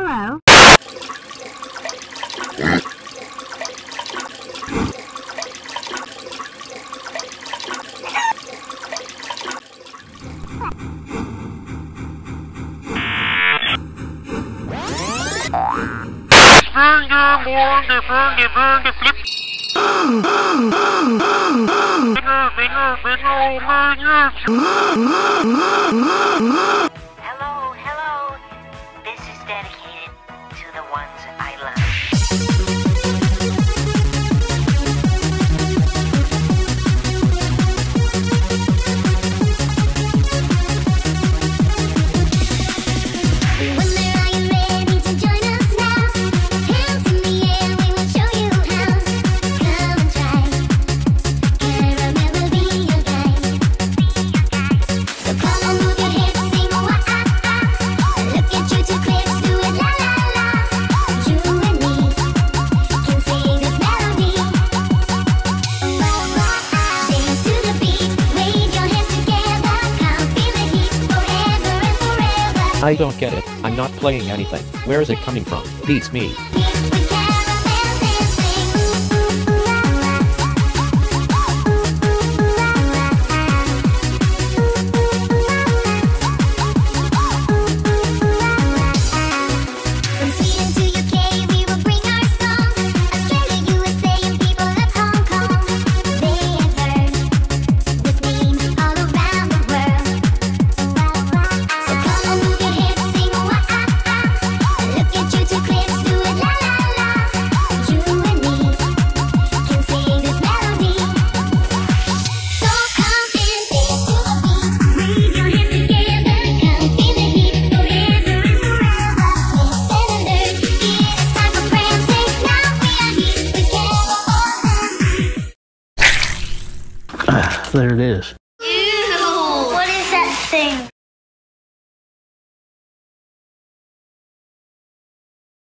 Hello. Hello, hello. This is dedicated to the ones I love. I don't get it. I'm not playing anything. Where is it coming from? Beats me. There it is. Ew! What is that thing?